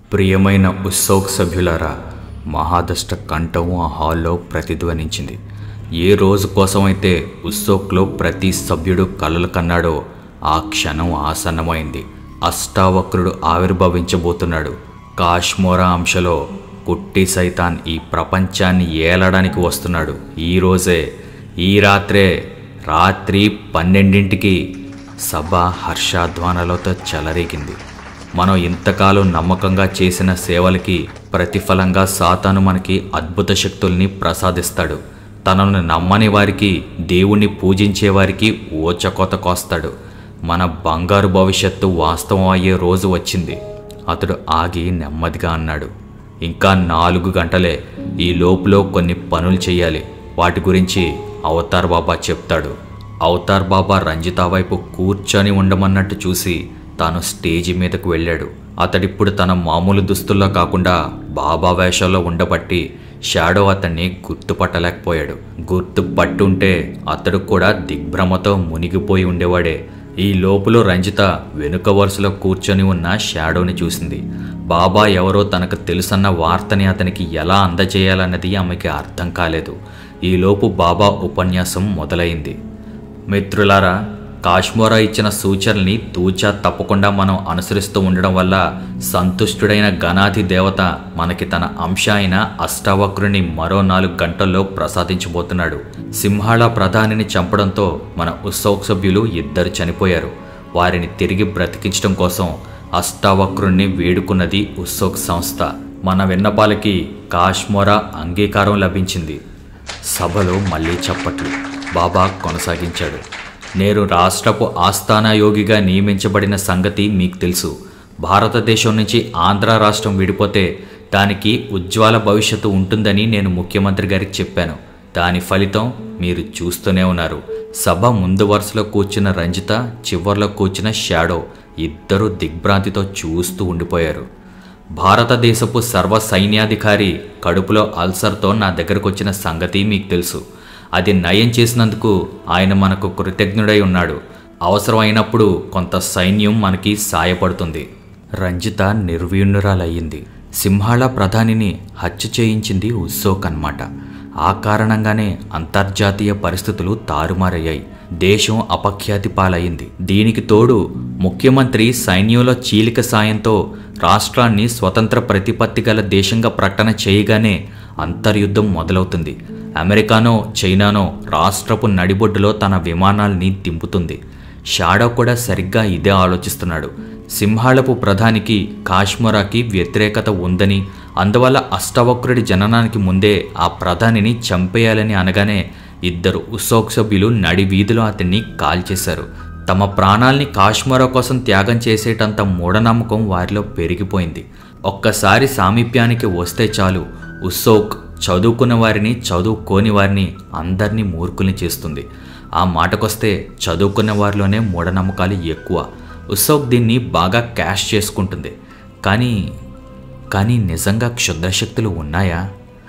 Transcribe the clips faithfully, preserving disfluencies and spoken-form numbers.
ప్రియమైన ఉత్సోక్ సభ్యులారా, మహాదష్ట కంఠం ఆ హాల్లో ప్రతిధ్వనించింది. ఏ రోజు కోసమైతే ఉత్సోక్లో ప్రతి సభ్యుడు కలలు కన్నాడో ఆ క్షణం ఆసన్నమైంది. అష్టావక్రుడు ఆవిర్భవించబోతున్నాడు. కాశ్మోరా అంశలో కుట్టి సైతాన్ ఈ ప్రపంచాన్ని ఏలడానికి వస్తున్నాడు. ఈరోజే, ఈ రాత్రే, రాత్రి పన్నెండింటికి సభ హర్షాధ్వానాలతో చెలరేగింది. మనం ఇంతకాలం నమ్మకంగా చేసిన సేవలకి ప్రతిఫలంగా సాతాను మనకి అద్భుత శక్తుల్ని ప్రసాదిస్తాడు. తనను నమ్మని వారికి, దేవుణ్ణి పూజించే వారికి ఓచకోత కోస్తాడు. మన బంగారు భవిష్యత్తు వాస్తవం అయ్యే రోజు వచ్చింది. అతడు ఆగి నెమ్మదిగా అన్నాడు, ఇంకా నాలుగు గంటలే. ఈ లోపులో కొన్ని పనులు చేయాలి. వాటి గురించి అవతార్ బాబా చెప్తాడు. అవతార్ బాబా రంజిత వైపు కూర్చొని ఉండమన్నట్టు చూసి తాను స్టేజి మీదకు వెళ్ళాడు. అతడిప్పుడు తన మామూలు దుస్తుల్లో కాకుండా బాబా వేషంలో ఉండబట్టి షాడో అతన్ని గుర్తుపట్టలేకపోయాడు. గుర్తుపట్టుంటే అతడు కూడా దిగ్భ్రమతో మునిగిపోయి ఉండేవాడే. ఈ లోపులో రంజిత వెనుక వరుసలో కూర్చొని ఉన్న షాడోని చూసింది. బాబా ఎవరో తనకు తెలుసన్న వార్తని అతనికి ఎలా అందజేయాలన్నది ఆమెకి అర్థం కాలేదు. ఈలోపు బాబా ఉపన్యాసం మొదలైంది. మిత్రులారా, కాశ్మోరా ఇచ్చిన సూచనల్ని తూచా తప్పకుండా మనం అనుసరిస్తూ ఉండడం వల్ల సంతుష్టుడైన గణాధి దేవత మనకి తన అంశ అయిన అష్టావక్రుని మరో నాలుగు గంటల్లో ప్రసాదించబోతున్నాడు. సింహాళ ప్రధానిని చంపడంతో మన ఉత్సోక్ సభ్యులు ఇద్దరు చనిపోయారు. వారిని తిరిగి బ్రతికించడం కోసం అష్టావక్రుణ్ణి వేడుకున్నది ఉత్సోక్ సంస్థ. మన విన్నపాలకి కాశ్మోరా అంగీకారం లభించింది. సభలో మళ్ళీ చప్పట్లు. బాబా కొనసాగించాడు, నేను రాష్ట్రపు ఆస్థాన యోగిగా నియమించబడిన సంగతి మీకు తెలుసు. భారతదేశం నుంచి ఆంధ్ర రాష్ట్రం విడిపోతే దానికి ఉజ్వల భవిష్యత్తు ఉంటుందని నేను ముఖ్యమంత్రి గారికి చెప్పాను. దాని ఫలితం మీరు చూస్తూనే ఉన్నారు. సభ ముందు వరుసలో కూర్చున్న రంజిత, చివర్లో కూర్చున్న షాడో ఇద్దరు దిగ్భ్రాంతితో చూస్తూ ఉండిపోయారు. భారతదేశపు సర్వ సైన్యాధికారి కడుపులో అల్సర్తో నా దగ్గరకు వచ్చిన సంగతి మీకు తెలుసు. అది నయం చేసినందుకు ఆయన మనకు కృతజ్ఞుడై ఉన్నాడు. అవసరమైనప్పుడు కొంత సైన్యం మనకి సాయపడుతుంది. రంజిత నిర్వీణురాలయ్యింది. సింహాళ ప్రధానిని హత్య చేయించింది ఉత్సోక్ అన్నమాట. ఆ కారణంగానే అంతర్జాతీయ పరిస్థితులు తారుమారయ్యాయి. దేశం అపఖ్యాతి పాలయ్యింది. దీనికి తోడు ముఖ్యమంత్రి సైన్యంలో చీలిక సాయంతో రాష్ట్రాన్ని స్వతంత్ర ప్రతిపత్తి గల దేశంగా ప్రకటన చేయగానే అంతర్యుద్ధం మొదలవుతుంది. అమెరికానో చైనానో రాష్ట్రపు నడిబొడ్డులో తన విమానాల్ని దింపుతుంది. షాడో కూడా సరిగ్గా ఇదే ఆలోచిస్తున్నాడు. సింహాళపు ప్రధానికి కాశ్మోరాకి వ్యతిరేకత ఉందని, అందువల్ల అష్టవక్రుడి జననానికి ముందే ఆ ప్రధానిని చంపేయాలని అనగానే ఇద్దరు ఉత్సోక్ సభ్యులు నడి వీధిలో అతన్ని కాల్చేశారు. తమ ప్రాణాల్ని కాశ్మోరా కోసం త్యాగం చేసేటంత మూఢనమ్మకం వారిలో పెరిగిపోయింది. ఒక్కసారి సామీప్యానికి వస్తే చాలు ఉత్సోక్ చదువుకున్న వారిని, చదువుకోని వారిని అందరినీ మూర్ఖుల్ని చేస్తుంది. ఆ మాటకొస్తే చదువుకున్న వారిలోనే మూఢనమ్మకాలు ఎక్కువ. ఉత్సోక్ దీన్ని బాగా క్యాష్ చేసుకుంటుంది. కానీ కానీ నిజంగా క్షుద్రశక్తులు ఉన్నాయా?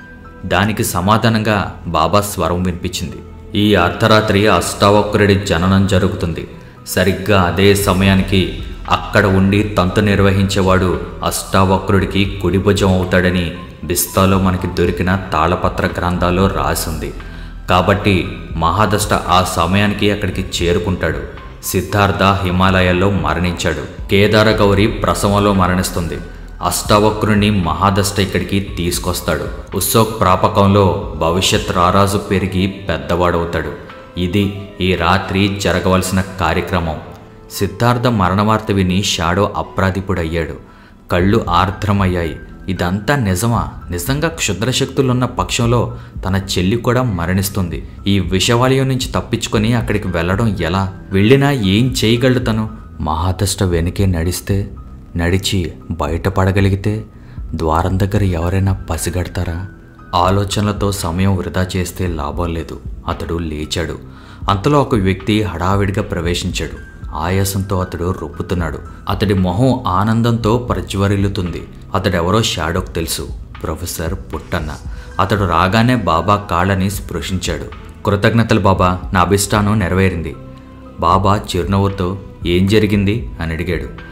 దానికి సమాధానంగా బాబా స్వరం వినిపించింది. ఈ అర్ధరాత్రి అష్టావక్రుడి జననం జరుగుతుంది. సరిగ్గా అదే సమయానికి అక్కడ ఉండి తంతు నిర్వహించేవాడు అష్టావక్రుడికి కుడిభుజం అవుతాడని బిస్తాలో మనకి దొరికిన తాళపత్ర గ్రంథాల్లో రాసింది. కాబట్టి మహాదష్ట ఆ సమయానికి అక్కడికి చేరుకుంటాడు. సిద్ధార్థ హిమాలయాల్లో మరణించాడు. కేదార గౌరి ప్రసవంలో మరణిస్తుంది. అష్టావక్రుని మహాదష్ట ఇక్కడికి తీసుకొస్తాడు. ఉత్సోక్ ప్రాపకంలో భవిష్యత్ రారాజు పెరిగి పెద్దవాడవుతాడు. ఇది ఈ రాత్రి జరగవలసిన కార్యక్రమం. సిద్ధార్థ మరణవార్త విని షాడో అప్రాధిపుడయ్యాడు. కళ్ళు ఆర్ద్రమయ్యాయి. ఇదంతా నిజమా? నిజంగా క్షుద్రశక్తులున్న పక్షంలో తన చెల్లి కూడా మరణిస్తుంది. ఈ విషవాలయం నుంచి తప్పించుకొని అక్కడికి వెళ్ళడం ఎలా? వెళ్ళినా ఏం చేయగలడు తను? మహాదష్ట వెనుకే నడిస్తే, నడిచి బయటపడగలిగితే ద్వారం దగ్గర ఎవరైనా పసిగడతారా? ఆలోచనలతో సమయం వృధా చేస్తే లాభం లేదు. అతడు లేచాడు. అంతలో ఒక వ్యక్తి హడావిడిగా ప్రవేశించాడు. ఆయాసంతో అతడు రొప్పుతున్నాడు. అతడి మొహం ఆనందంతో ప్రజ్వరిల్లుతుంది. అతడెవరో షాడోకు తెలుసు. ప్రొఫెసర్ పుట్టన్న. అతడు రాగానే బాబా కాళ్ళని స్పృశించాడు. కృతజ్ఞతలు బాబా, నా అభిష్టానం నెరవేరింది. బాబా చిరునవ్వుతో ఏం జరిగింది అని అడిగాడు.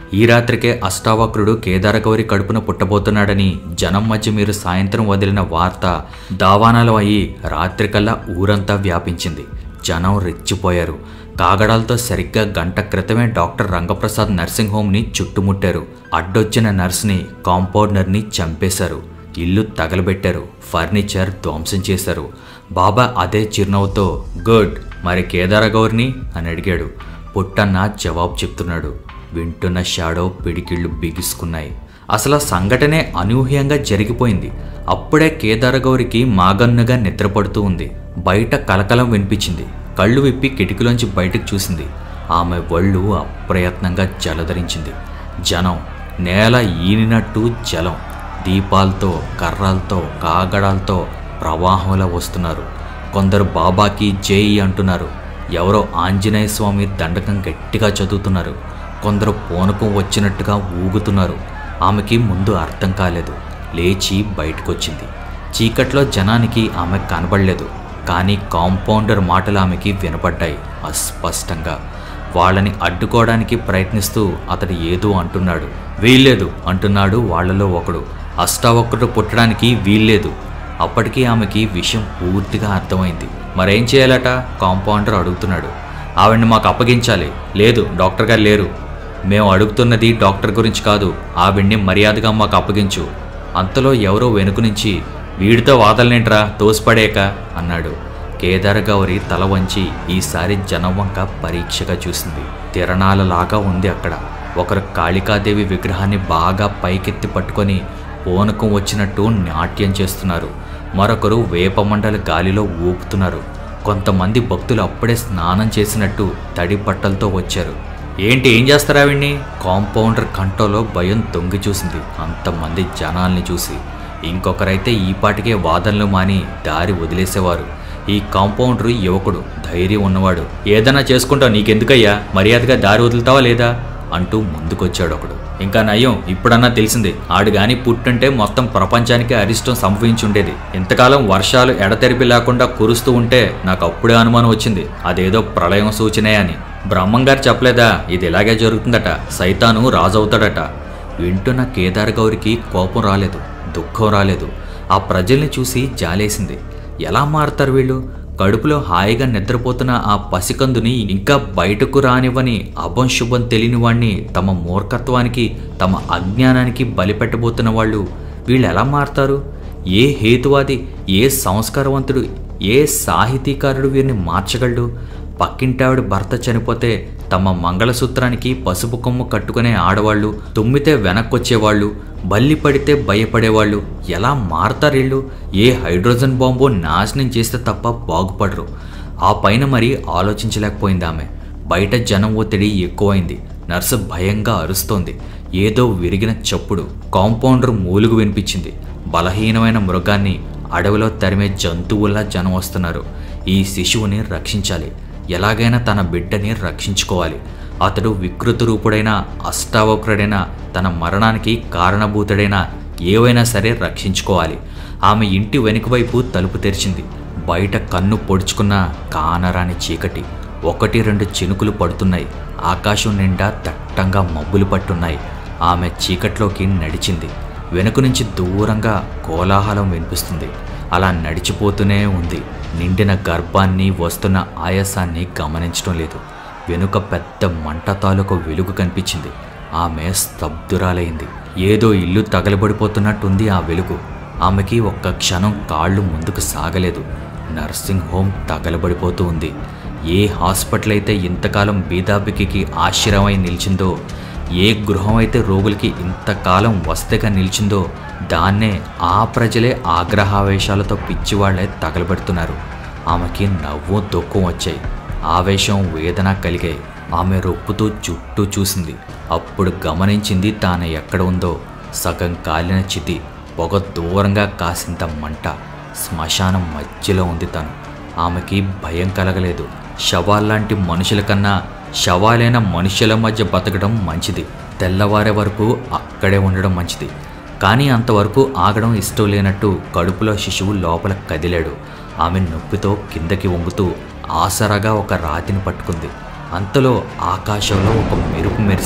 ఈ రాత్రికే అష్టావక్రుడు కేదారగౌరి కడుపున పుట్టబోతున్నాడని జనం మధ్య మీరు సాయంత్రం వదిలిన వార్త దావానాలు అయ్యి రాత్రికల్లా ఊరంతా వ్యాపించింది. జనం రెచ్చిపోయారు. కాగడాలతో సరిగ్గా గంట క్రితమే డాక్టర్ రంగప్రసాద్ నర్సింగ్ హోమ్ని చుట్టుముట్టారు. అడ్డొచ్చిన నర్స్ని, కాంపౌండర్ని చంపేశారు. ఇల్లు తగలబెట్టారు. ఫర్నిచర్ ధ్వంసం చేశారు. బాబా అదే చిరునవ్వుతో గుడ్, మరి కేదారగౌరిని అని అడిగాడు. పుట్టన్న జవాబు చెప్తున్నాడు. వింటున్న షాడో పిడికిళ్ళు బిగుసుకున్నాయి. అసలు సంఘటనే అనూహ్యంగా జరిగిపోయింది. అప్పుడే కేదారగౌరికి మాగన్నుగా నిద్రపడుతూ ఉంది. బయట కలకలం వినిపించింది. కళ్ళు విప్పి కిటికీలోంచి బయటకు చూసింది. ఆమె ఒళ్ళు అప్రయత్నంగా జలధరించింది. జనం నేల ఈనినట్టు జలం. దీపాలతో, కర్రలతో, కాగడాలతో ప్రవాహంలా వస్తున్నారు. కొందరు బాబాకి జై అంటున్నారు. ఎవరో ఆంజనేయ స్వామి దండకం గట్టిగా చదువుతున్నారు. కొందరు పూనకం వచ్చినట్టుగా ఊగుతున్నారు. ఆమెకి ముందు అర్థం కాలేదు. లేచి బయటకొచ్చింది. చీకట్లో జనానికి ఆమె కనబడలేదు. కానీ కాంపౌండర్ మాటలు ఆమెకి వినపడ్డాయి అస్పష్టంగా. వాళ్ళని అడ్డుకోవడానికి ప్రయత్నిస్తూ అతడు ఏదో అంటున్నాడు. వీల్లేదు అంటున్నాడు వాళ్ళలో ఒకడు. అష్టావక్రుడు పుట్టడానికి వీల్లేదు. అప్పటికీ ఆమెకి విషయం పూర్తిగా అర్థమైంది. మరేం చేయాలట? కాంపౌండర్ అడుగుతున్నాడు. ఆవిడ్ని మాకు అప్పగించాలి. లేదు, డాక్టర్ గారు లేరు. మేము అడుగుతున్నది డాక్టర్ గురించి కాదు. ఆవిడ్ని మర్యాదగా మాకు అప్పగించు. అంతలో ఎవరో వెనుక నుంచి వీడితో వాదలనేంట్రా తోసిపడేక అన్నాడు. కేదారగౌరి తల వంచి ఈసారి జనం వంక పరీక్షగా చూసింది. తిరణాలలాగా ఉంది అక్కడ. ఒకరు కాళికాదేవి విగ్రహాన్ని బాగా పైకెత్తి పట్టుకొని పూనకం వచ్చినట్టు నాట్యం చేస్తున్నారు. మరొకరు వేపమండల గాలిలో ఊపుతున్నారు. కొంతమంది భక్తులు అప్పుడే స్నానం చేసినట్టు తడి బట్టలతో వచ్చారు. ఏంటి, ఏం చేస్తారా ఆవిడ్ని? కాంపౌండర్ కంటోలో భయం తొంగి చూసింది అంతమంది జనాల్ని చూసి. ఇంకొకరైతే ఈపాటికే వాదనలు మాని దారి వదిలేసేవారు. ఈ కాంపౌండర్ యువకుడు, ధైర్యం ఉన్నవాడు. ఏదైనా చేసుకుంటావు, నీకెందుకయ్యా, మర్యాదగా దారి వదులుతావా లేదా అంటూ ముందుకొచ్చాడు ఒకడు. ఇంకా నయం, ఇప్పుడన్నా తెలిసింది. ఆడు గాని పుట్టుంటే మొత్తం ప్రపంచానికి అరిష్టం సంభవించుండేది. ఇంతకాలం వర్షాలు ఎడతెరిపి లేకుండా కురుస్తూ ఉంటే నాకు అప్పుడే అనుమానం వచ్చింది అదేదో ప్రళయం సూచనే అని. బ్రహ్మంగారు చెప్పలేదా ఇది ఇలాగే జరుగుతుందట, సైతాను రాజవుతాడట. వింటున్న కేదారగౌరికి కోపం రాలేదు, దుఃఖం రాలేదు. ఆ ప్రజల్ని చూసి జాలేసింది. ఎలా మారుతారు వీళ్ళు? కడుపులో హాయిగా నిద్రపోతున్న ఆ పసికందుని ఇంకా బయటకు రానివ్వని అభం శుభం తెలియని వాణ్ణి తమ మూర్ఖత్వానికి, తమ అజ్ఞానానికి బలిపెట్టబోతున్న వాళ్ళు వీళ్ళు ఎలా మారుతారు? ఏ హేతువాది, ఏ సంస్కారవంతుడు, ఏ సాహితీకారుడు వీరిని మార్చగలడు? పక్కింటావిడ భర్త చనిపోతే తమ మంగళసూత్రానికి పసుపు కొమ్ము కట్టుకునే ఆడవాళ్ళు, తుమ్మితే వెనక్కొచ్చేవాళ్ళు, బల్లి పడితే భయపడేవాళ్ళు ఎలా మారతారీళ్ళు? ఏ హైడ్రోజన్ బాంబు నాశనం చేస్తే తప్ప బాగుపడరు. ఆ పైన మరి ఆలోచించలేకపోయింది ఆమె. బయట జనం ఒత్తిడి ఎక్కువైంది. నర్సు భయంగా అరుస్తోంది. ఏదో విరిగిన చప్పుడు. కాంపౌండర్ మూలుగు వినిపించింది. బలహీనమైన మృగాన్ని అడవిలో తరిమే జంతువుల్లా జనం వస్తున్నారు. ఈ శిశువుని రక్షించాలి. ఎలాగైనా తన బిడ్డని రక్షించుకోవాలి. అతడు వికృత రూపుడైనా, అష్టావక్రుడైనా, తన మరణానికి కారణభూతుడైనా ఏవైనా సరే రక్షించుకోవాలి. ఆమె ఇంటి వెనుక వైపు తలుపు తెరిచింది. బయట కన్ను పొడుచుకున్న కానరాని చీకటి. ఒకటి రెండు చినుకులు పడుతున్నాయి. ఆకాశం నిండా దట్టంగా మబ్బులు పట్టున్నాయి. ఆమె చీకట్లోకి నడిచింది. వెనుక నుంచి దూరంగా కోలాహలం వినిపిస్తుంది. అలా నడిచిపోతూనే ఉంది. నిండిన గర్భాన్ని, వస్తున్న ఆయాసాన్ని గమనించడం లేదు. వెనుక పెద్ద మంట తాలూకు వెలుగు కనిపించింది. ఆమె స్తబ్దురాలైంది. ఏదో ఇల్లు తగలబడిపోతున్నట్టుంది ఆ వెలుగు. ఆమెకి ఒక్క క్షణం కాళ్ళు ముందుకు సాగలేదు. నర్సింగ్ హోమ్ తగలబడిపోతూ ఉంది. ఏ హాస్పిటల్ అయితే ఇంతకాలం బీదాబికి ఆశ్రయమై నిలిచిందో, ఏ గృహం అయితే రోగులకి ఇంతకాలం వస్తెగా నిలిచిందో దాన్నే ఆ ప్రజలే ఆగ్రహావేశాలతో పిచ్చివాళ్లే తగలబెడుతున్నారు. ఆమెకి నవ్వు దుఃఖం వచ్చాయి. ఆవేశం, వేదన కలిగాయి. ఆమె రొప్పుతూ చుట్టూ చూసింది. అప్పుడు గమనించింది తాను ఎక్కడ ఉందో. సగం కాలిన చితి, పొగ దూరంగా కాసింత మంట. శ్మశానం మధ్యలో ఉంది తను. ఆమెకి భయం కలగలేదు. శవాల్లాంటి మనుషుల కన్నా శవాలైన మనుషుల మధ్య బతకడం మంచిది. తెల్లవారే వరకు అక్కడే ఉండడం మంచిది. కానీ అంతవరకు ఆగడం ఇష్టం లేనట్టు కడుపులో శిశువు లోపల కదిలాడు. ఆమె నొప్పితో కిందకి వంగుతూ ఆసరాగా ఒక రాతిని పట్టుకుంది. అంతలో ఆకాశంలో ఒక మెరుపు మెరిసి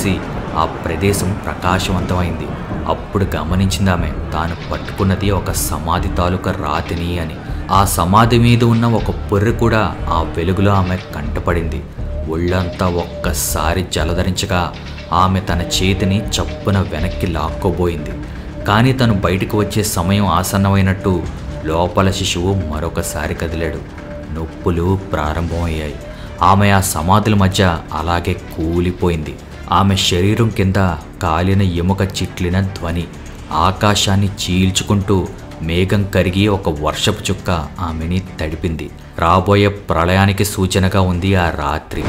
ఆ ప్రదేశం ప్రకాశవంతమైంది. అప్పుడు గమనించిందామె తాను పట్టుకున్నది ఒక సమాధి తాలూకా రాతిని అని. ఆ సమాధి మీద ఉన్న ఒక పొర్రె కూడా ఆ వెలుగులో ఆమె కంటపడింది. ఒళ్ళంతా ఒక్కసారి జలధరించగా ఆమె తన చేతిని చప్పున వెనక్కి లాక్కోబోయింది. కానీ తను బయటకు వచ్చే సమయం ఆసన్నమైనట్టు లోపల శిశువు మరొకసారి కదిలాడు. నొప్పులు ప్రారంభమయ్యాయి. ఆమె ఆ సమాధుల మధ్య అలాగే కూలిపోయింది. ఆమె శరీరం కింద కాలిన ఎముక చిట్లిన ధ్వని ఆకాశాన్ని చీల్చుకుంటూ మేఘం కరిగి ఒక వర్షపు చుక్క ఆమెని తడిపింది. రాబోయే ప్రళయానికి సూచనగా ఉంది ఆ రాత్రి.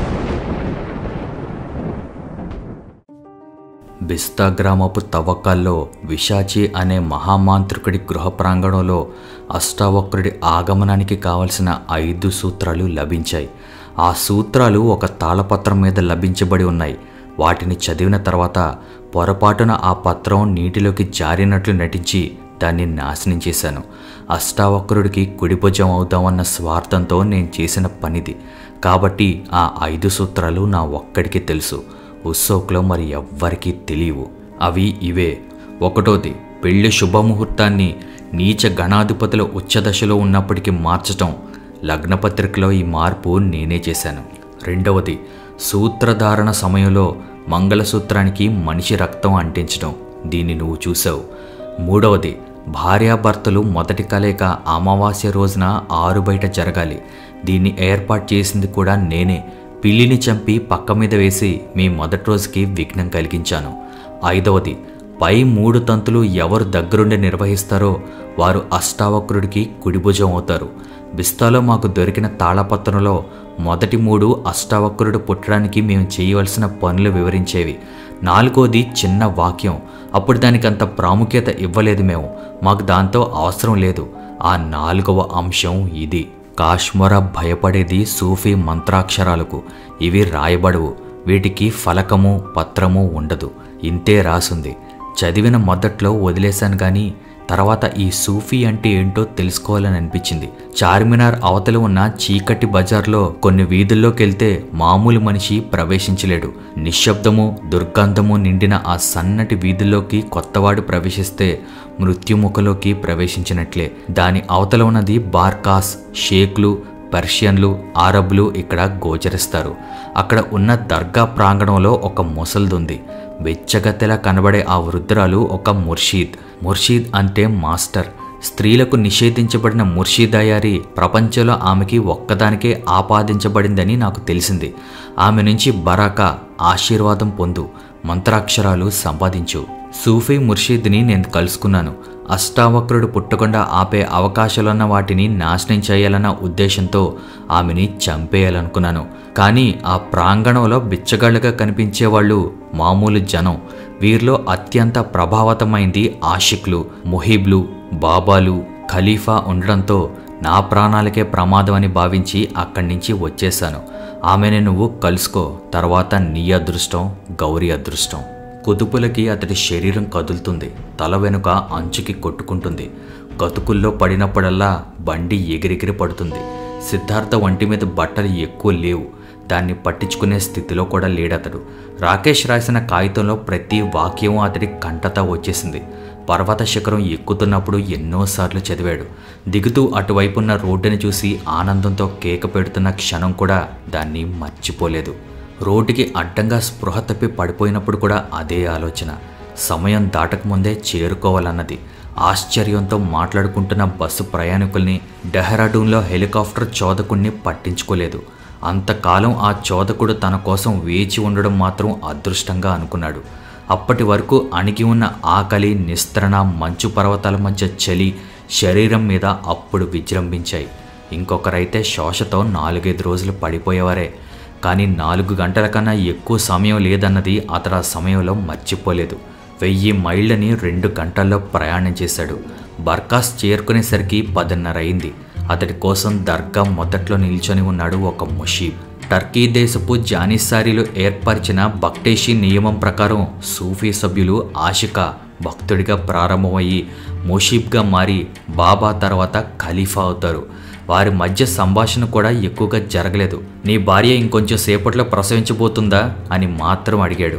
బిస్తా గ్రామపు తవ్వకాల్లో విశాచి అనే మహామాంత్రికుడి గృహ ప్రాంగణంలో అష్టావక్రుడి ఆగమనానికి కావలసిన ఐదు సూత్రాలు లభించాయి. ఆ సూత్రాలు ఒక తాళపత్రం మీద లభించబడి ఉన్నాయి. వాటిని చదివిన తర్వాత పొరపాటున ఆ పత్రం నీటిలోకి జారినట్లు నటించి దాన్ని నాశనం చేశాను. అష్టావక్రుడికి కుడిభుజం అవుదామన్న స్వార్థంతో నేను చేసిన పనిది. కాబట్టి ఆ ఐదు సూత్రాలు నా ఒక్కడికి తెలుసు. ఉత్సోక్లో మరి ఎవ్వరికీ తెలియవు. అవి ఇవే. ఒకటోది, పెళ్లి శుభముహూర్తాన్ని నీచ గణాధిపతుల ఉచ్చదశలో ఉన్నప్పటికీ మార్చటం. లగ్నపత్రికలో ఈ మార్పు నేనే చేశాను. రెండవది, సూత్రధారణ సమయంలో మంగళసూత్రానికి మనిషి రక్తం అంటించడం. దీన్ని నువ్వు చూసావు. మూడవది, భార్యాభర్తలు మొదటి కలయిక అమావాస్య రోజున ఆరు బయట జరగాలి. దీన్ని ఏర్పాటు చేసింది కూడా నేనే. పిల్లిని చంపి పక్క మీద వేసి మీ మొదటి రోజుకి విఘ్నం కలిగించాను. ఐదవది, పై మూడు తంతులు ఎవరు దగ్గరుండి నిర్వహిస్తారో వారు అష్టావక్రుడికి కుడిభుజం అవుతారు. బిస్తాలో మాకు దొరికిన తాళపత్రంలో మొదటి మూడు అష్టావక్రుడు పుట్టడానికి మేము చేయవలసిన పనులు వివరించేవి. నాలుగోది చిన్న వాక్యం. అప్పుడు దానికి అంత ప్రాముఖ్యత ఇవ్వలేదు మేము. మాకు దాంతో అవసరం లేదు. ఆ నాలుగవ అంశం ఇది. కాశ్మర భయపడేది సూఫీ మంత్రాక్షరాలకు. ఇవి రాయబడవు. వీటికి ఫలకము పత్రము ఉండదు. ఇంతే రాసుంది. చదివిన మొదట్లో వదిలేశాను కానీ తర్వాత ఈ సూఫీ అంటే ఏంటో తెలుసుకోవాలని అనిపించింది. చార్మినార్ అవతల ఉన్న చీకటి బజార్లో కొన్ని వీధుల్లోకి వెళ్తే మామూలు మనిషి ప్రవేశించలేడు. నిశ్శబ్దము దుర్గంధము నిండిన ఆ సన్నటి వీధుల్లోకి కొత్తవాడు ప్రవేశిస్తే మృత్యుముఖలోకి ప్రవేశించినట్లే. దాని అవతల ఉన్నది బార్కాస్, షేక్లు, పర్షియన్లు, అరబ్బులు ఇక్కడ గోచరిస్తారు. అక్కడ ఉన్న దర్గా ప్రాంగణంలో ఒక ముసల్దుంది. వెచ్చగత్తెలా కనబడే ఆ వృద్ధురాలు ఒక ముర్షీద్. ముర్షీద్ అంటే మాస్టర్. స్త్రీలకు నిషేధించబడిన ముర్షీదయారి ప్రపంచంలో ఆమెకి ఒక్కదానికే ఆపాదించబడిందని నాకు తెలిసింది. ఆమె నుంచి బరాకా, ఆశీర్వాదం పొందు, మంత్రాక్షరాలు సంపాదించు. సూఫీ ముర్షీద్ని నేను కలుసుకున్నాను. అష్టావక్రుడు పుట్టకుండా ఆపే అవకాశాలున్న వాటిని నాశనం చేయాలన్న ఉద్దేశంతో ఆమెని చంపేయాలనుకున్నాను. కానీ ఆ ప్రాంగణంలో బిచ్చగాళ్ళుగా కనిపించేవాళ్ళు మామూలు జనం. వీరిలో అత్యంత ప్రభావతమైంది ఆషిక్లు, ముహీబ్లు, బాబాలు, ఖలీఫా ఉండడంతో నా ప్రాణాలకే ప్రమాదం అని భావించి అక్కడి నుంచి వచ్చేశాను. ఆమెను నువ్వు కలుసుకో. తర్వాత నీ అదృష్టం, గౌరీ అదృష్టం. కుదుపులకి అతడి శరీరం కదులుతుంది. తల వెనుక అంచుకి కొట్టుకుంటుంది. గతుకుల్లో పడినప్పుడల్లా బండి ఎగిరెగిరి పడుతుంది. సిద్ధార్థ వంటి మీద బట్టలు ఎక్కువ లేవు. దాన్ని పట్టించుకునే స్థితిలో కూడా లేడతడు. రాకేష్ రాసిన కాగితంలో ప్రతి వాక్యం అతడి కంటతా వచ్చేసింది. పర్వత శిఖరం ఎక్కుతున్నప్పుడు ఎన్నోసార్లు చదివాడు. దిగుతూ అటువైపున్న రోడ్డుని చూసి ఆనందంతో కేక పెడుతున్న క్షణం కూడా దాన్ని మర్చిపోలేదు. రోడ్డుకి అడ్డంగా స్పృహ తప్పి పడిపోయినప్పుడు కూడా అదే ఆలోచన. సమయం దాటకముందే చేరుకోవాలన్నది. ఆశ్చర్యంతో మాట్లాడుకుంటున్న బస్సు ప్రయాణికుల్ని, డెహ్రాడూన్లో హెలికాప్టర్ చోదకుణ్ణి పట్టించుకోలేదు. అంతకాలం ఆ చోదకుడు తన కోసం వేచి ఉండడం మాత్రం అదృష్టంగా అనుకున్నాడు. అప్పటి వరకు అణిగి ఉన్న ఆకలి, నిస్త్రణ, మంచు పర్వతాల మధ్య చలి శరీరం మీద అప్పుడు విజృంభించాయి. ఇంకొకరైతే శోషతో నాలుగైదు రోజులు పడిపోయేవారే. కానీ నాలుగు గంటల కన్నా ఎక్కువ సమయం లేదన్నది అతడు ఆ సమయంలో మర్చిపోలేదు. వెయ్యి మైళ్ళని రెండు గంటల్లో ప్రయాణం చేశాడు. బర్కాస్ చేరుకునేసరికి పదిన్నర అయింది. అతడి కోసం దర్గా మొదట్లో నిల్చొని ఉన్నాడు ఒక ముషీబ్. టర్కీ దేశపు జానిస్సారీలో ఏర్పరిచిన బక్టేషీ నియమం ప్రకారం సూఫీ సభ్యులు ఆషికా భక్తుడిగా ప్రారంభమయ్యి ముషీబ్గా మారి బాబా తర్వాత ఖలీఫా అవుతారు. వారి మధ్య సంభాషణ కూడా ఎక్కువగా జరగలేదు. నీ భార్య ఇంకొంచెం సేపట్లో ప్రసవించబోతుందా అని మాత్రం అడిగాడు.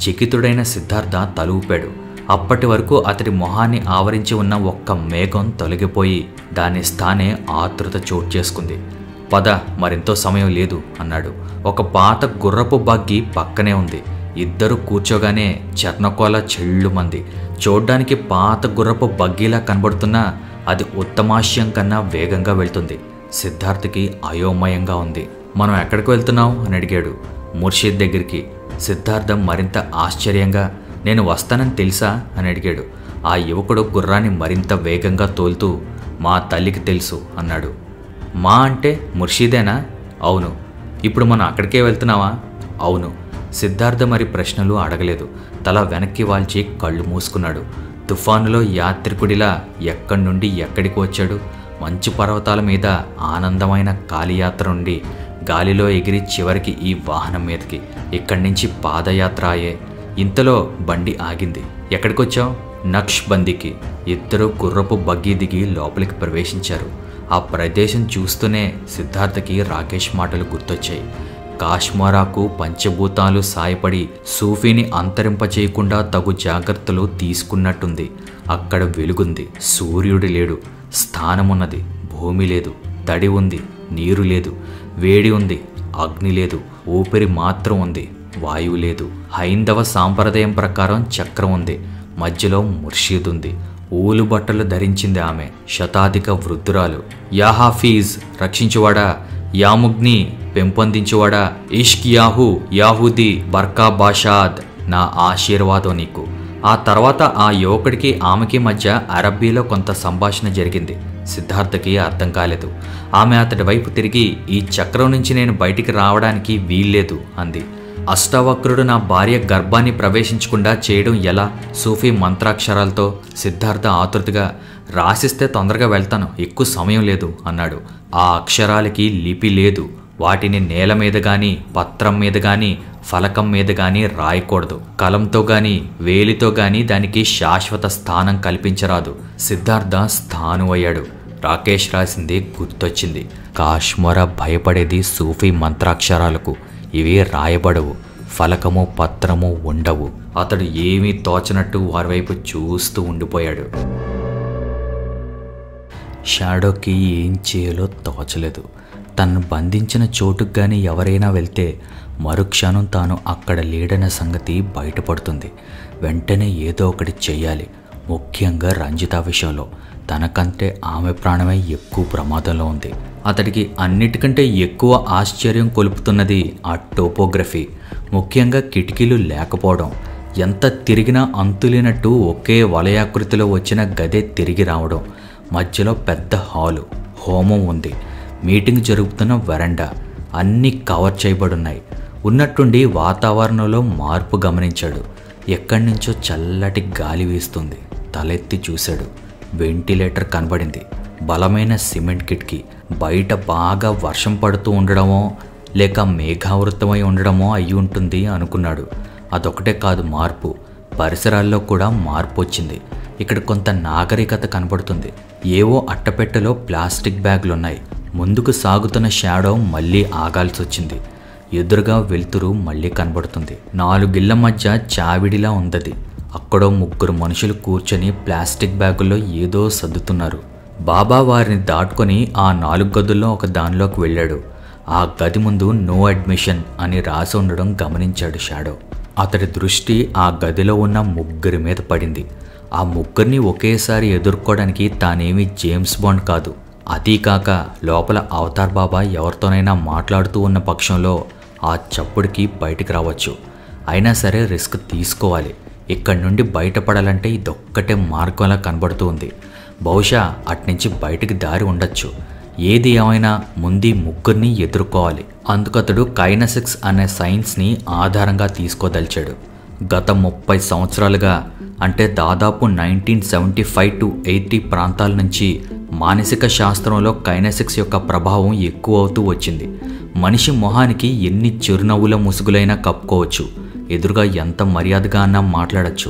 చకితుడైన సిద్ధార్థ తల ఊపాడు. అప్పటి వరకు అతడి మొహాన్ని ఆవరించి ఉన్న ఒక్క మేఘం తొలగిపోయి దాని స్థానే ఆతృత చోటు చేసుకుంది. పద, మరెంతో సమయం లేదు అన్నాడు. ఒక పాత గుర్రపు బగ్గి పక్కనే ఉంది. ఇద్దరు కూర్చోగానే చర్ణకోల చెళ్ళుమంది. చూడ్డానికి పాత గుర్రపు బగ్గీలా కనబడుతున్నా అది ఉత్తమాశ్యం కన్నా వేగంగా వెళ్తుంది. సిద్ధార్థకి అయోమయంగా ఉంది. మనం ఎక్కడికి వెళ్తున్నావు అని అడిగాడు. ముర్షిద్ దగ్గరికి. సిద్ధార్థ మరింత ఆశ్చర్యంగా, నేను వస్తానని తెలుసా అని అడిగాడు. ఆ యువకుడు గుర్రాన్ని మరింత వేగంగా తోలుతూ, మా తల్లికి తెలుసు అన్నాడు. మా అంటే ముర్షిదేనా? అవును. ఇప్పుడు మనం అక్కడికే వెళ్తున్నావా? అవును. సిద్ధార్థ మరి ప్రశ్నలు అడగలేదు. తల వెనక్కి వాల్చి కళ్ళు మూసుకున్నాడు. తుఫానులో యాత్రికుడిలా ఎక్కడి నుండి ఎక్కడికి వచ్చాడు? మంచు పర్వతాల మీద ఆనందమైన కాలియాత్ర నుండి గాలిలో ఎగిరి చివరికి ఈ వాహనం మీదకి, ఇక్కడి నుంచి పాదయాత్ర అయ్యే. ఇంతలో బండి ఆగింది. ఎక్కడికొచ్చావు? నక్ష్ బందీకి. ఇద్దరు గుర్రపు బగ్గీ దిగి లోపలికి ప్రవేశించారు. ఆ ప్రదేశం చూస్తూనే సిద్ధార్థకి రాకేష్ మాటలు గుర్తొచ్చాయి. కాశ్మీరాకు పంచభూతాలు సాయపడి సూఫీని అంతరింపచేయకుండా తగు జాగ్రత్తలు తీసుకున్నట్టుంది. అక్కడ వెలుగుంది, సూర్యుడు లేడు, స్థానమున్నది, భూమి లేదు, తడి ఉంది, నీరు లేదు, వేడి ఉంది, అగ్ని లేదు, ఊపిరి మాత్రం ఉంది, వాయువు లేదు. హైందవ సాంప్రదాయం ప్రకారం చక్రం ఉంది, మధ్యలో ముర్షీద్ ఉంది. ఊలు బట్టలు ధరించింది ఆమె, శతాధిక వృద్ధురాలు. యా హాఫీజ్, రక్షించువాడా, యాముగ్ని, పెంపొందించువాడా, ఇష్క్ యాహూ, యాహూదీ, బర్కా బాషాద్, నా ఆశీర్వాదం నీకు. ఆ తర్వాత ఆ యువకుడికి ఆమెకి మధ్య అరబ్బీలో కొంత సంభాషణ జరిగింది. సిద్ధార్థకి అర్థం కాలేదు. ఆమె అతడి వైపు తిరిగి, ఈ చక్రం నుంచి నేను బయటికి రావడానికి వీల్లేదు అంది. అష్టవక్రుడు నా భార్య గర్భాన్ని ప్రవేశించకుండా చేయడం ఎలా? సూఫీ మంత్రాక్షరాలతో. సిద్ధార్థ ఆతృతగా, రాసిస్తే తొందరగా వెళ్తాను, ఎక్కువ సమయం లేదు అన్నాడు. ఆ అక్షరాలకి లిపి లేదు. వాటిని నేల మీద గాని, పత్రం మీద గాని, ఫలకం మీద గాని రాయకూడదు. కలంతో గాని, వేలితో గాని దానికి శాశ్వత స్థానం కల్పించరాదు. సిద్ధార్థ స్థానువయ్యాడు. రాకేష్ రాసింది గుర్తొచ్చింది. కాశ్మీరా భయపడేది సూఫీ మంత్రాక్షరాలకు. ఇవి రాయబడవు, ఫలకము పత్రము ఉండవు. అతడు ఏమీ తోచనట్టు వారి వైపు చూస్తూ ఉండిపోయాడు. షాడోకి ఏం చేయాలో తోచలేదు. తను బంధించిన చోటుకు కానీ ఎవరైనా వెళ్తే మరుక్షణం తాను అక్కడ లేడన్న సంగతి బయటపడుతుంది. వెంటనే ఏదో ఒకటి చెయ్యాలి. ముఖ్యంగా రంజిత విషయంలో. తనకంటే ఆమె ప్రాణమే ఎక్కువ ప్రమాదంలో ఉంది. అతడికి అన్నిటికంటే ఎక్కువ ఆశ్చర్యం కొలుపుతున్నది ఆ టోపోగ్రఫీ, ముఖ్యంగా కిటికీలు లేకపోవడం. ఎంత తిరిగినా అంతులేనట్టు ఒకే వలయాకృతిలో వచ్చిన గదే తిరిగి రావడం. మధ్యలో పెద్ద హాలు, హోమం ఉంది, మీటింగ్ జరుగుతున్న వరండా, అన్నీ కవర్ చేయబడున్నాయి. ఉన్నట్టుండి వాతావరణంలో మార్పు గమనించాడు. ఎక్కడి నుంచో చల్లటి గాలి వీస్తుంది. తలెత్తి చూశాడు. వెంటిలేటర్ కనబడింది. బలమైన సిమెంట్ కిటికీ. బయట బాగా వర్షం పడుతూ ఉండడమో లేక మేఘావృతమై ఉండడమో అయి ఉంటుంది అనుకున్నాడు. అదొకటే కాదు మార్పు, పరిసరాల్లో కూడా మార్పు వచ్చింది. ఇక్కడ కొంత నాగరికత కనబడుతుంది. ఏవో అట్టపెట్టెలో ప్లాస్టిక్ బ్యాగులున్నాయి. ముందుకు సాగుతున్న షాడో మళ్ళీ ఆగాల్సి వచ్చింది. ఎదురుగా వెలుతురు మళ్ళీ కనబడుతుంది. నాలుగిళ్ల మధ్య చావిడిలా ఉందది. అక్కడో ముగ్గురు మనుషులు కూర్చొని ప్లాస్టిక్ బ్యాగుల్లో ఏదో సర్దుతున్నారు. బాబా వారిని దాటుకొని ఆ నాలుగు గదుల్లో ఒక దానిలోకి వెళ్ళాడు. ఆ గది ముందు నో అడ్మిషన్ అని రాసి ఉండడం గమనించాడు షాడో. అతడి దృష్టి ఆ గదిలో ఉన్న ముగ్గురి మీద పడింది. ఆ ముగ్గురిని ఒకేసారి ఎదుర్కోవడానికి తానేమీ జేమ్స్ బాండ్ కాదు. అదీ కాక లోపల అవతార్ బాబా ఎవరితోనైనా మాట్లాడుతూ ఉన్న పక్షంలో ఆ చప్పుడికి బయటికి రావచ్చు. అయినా సరే రిస్క్ తీసుకోవాలి. ఇక్కడి నుండి బయటపడాలంటే ఇదొక్కటే మార్గంలా కనబడుతూ ఉంది. బహుశా అట్నుంచి బయటికి దారి ఉండొచ్చు. ఏది ఏమైనా ముందు ముగ్గురిని ఎదుర్కోవాలి. అందుకతడు కైనెసిక్స్ అనే సైన్స్ని ఆధారంగా తీసుకోదలిచాడు. గత ముప్పై సంవత్సరాలుగా, అంటే దాదాపు nineteen seventy five to eighty ప్రాంతాల నుంచి మానసిక శాస్త్రంలో కైనెసిక్స్ యొక్క ప్రభావం ఎక్కువ అవుతూ వచ్చింది. మనిషి మొహానికి ఎన్ని చిరునవ్వుల ముసుగులైనా కప్పుకోవచ్చు. ఎదురుగా ఎంత మర్యాదగా అన్నా మాట్లాడచ్చు.